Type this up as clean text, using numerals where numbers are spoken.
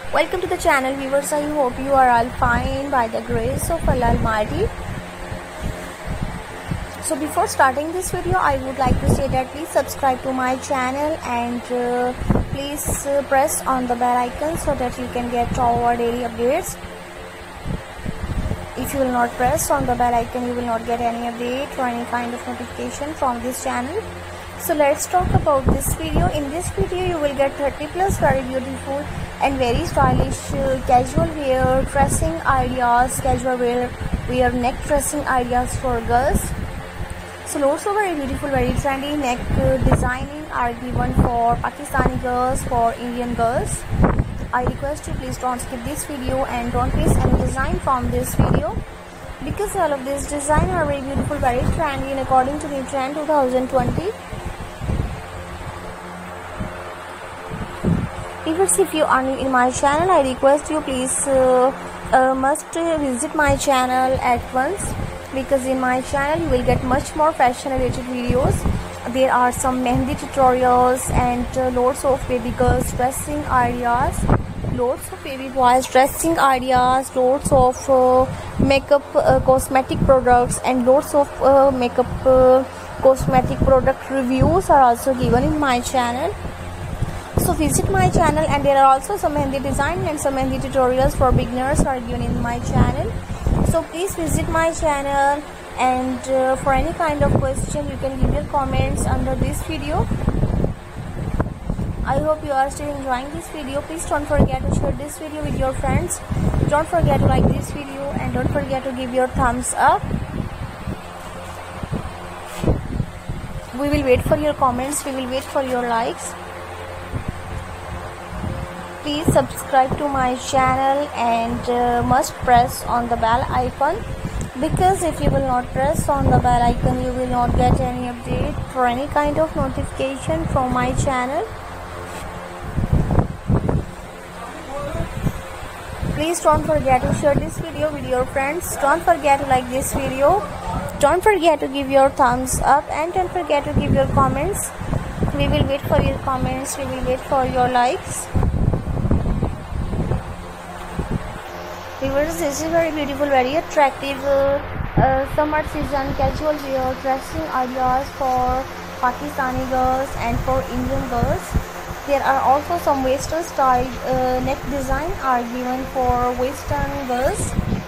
Welcome to the channel, viewers. I hope you are all fine by the grace of Allah Almighty. So before starting this video, I would like to say that please subscribe to my channel and please press on the bell icon so that you can get all our daily updates. If you will not press on the bell icon, you will not get any update or any kind of notification from this channel. So let's talk about this video. In this video you will get 30 plus very beautiful and very stylish casual wear dressing ideas, casual wear neck dressing ideas for girls. So lots of very beautiful, very trendy neck designing are given for Pakistani girls, for Indian girls. I request you please don't skip this video and don't miss any design from this video, because all of these design are very beautiful, very trendy and according to the trend 2020. If you are new in my channel, I request you please must visit my channel at once, because in my channel you will get much more fashion related videos. There are some mehndi tutorials and lots of baby girls dressing ideas, lots of baby boys dressing ideas, lots of makeup cosmetic products, and lots of makeup cosmetic product reviews are also given in my channel. So visit my channel, and there are also some mehndi design and some mehndi tutorials for beginners are given in my channel. So please visit my channel, and for any kind of question you can leave your comments under this video. I hope you are still enjoying this video. Please don't forget to share this video with your friends. Don't forget to like this video and don't forget to give your thumbs up. We will wait for your comments, we will wait for your likes. Please subscribe to my channel and must press on the bell icon, because if you will not press on the bell icon you will not get any update or any kind of notification from my channel. Please don't forget to share this video with your friends. Don't forget to like this video. Don't forget to give your thumbs up and don't forget to give your comments. We will wait for your comments, we will wait for your likes. Viewers, this is very beautiful, very attractive summer season casual wear dressing ideas for Pakistani girls and for Indian girls. There are also some western style neck design are given for western girls.